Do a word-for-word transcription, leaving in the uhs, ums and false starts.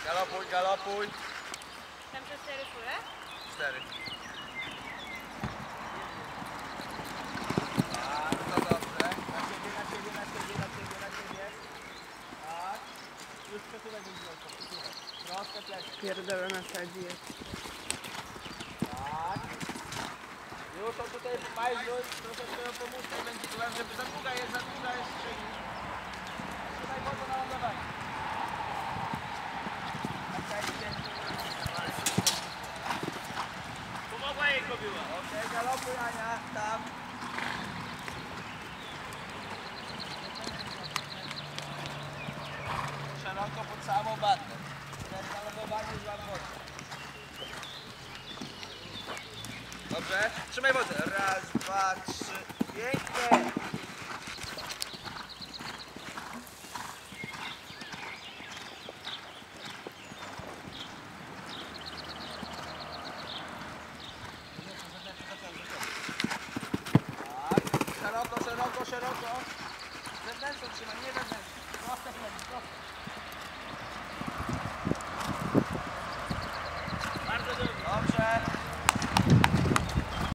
Galopuj, galopuj. Tam to cztery kule? Cztery. Bardzo dobrze. Na siebie, na siebie, na siebie, na siebie, na siebie. Tak. Już przesuwaj mi wzrok, przesuwaj. Proste plecy. Pierdolę na sadzi jest. Tak. Już on tutaj majzluj, troszeczkę ją pomóżcie, będzie tu, żeby za długa jest, za długa jest szyni. Trzymaj mocno na lądowanie. Pomogła jej kobiła. Okej, okay, galopuj Ania, tam. Szeroko pod samą batę. Teraz na lądowanie złap wodę. Dobrze, trzymaj wodę. Raz, dwa, trzy. Pięknie. Szeroko, szeroko, szeroko. Zewnętrzną trzymaj, nie wewnętrzną. Proste plecy, proste.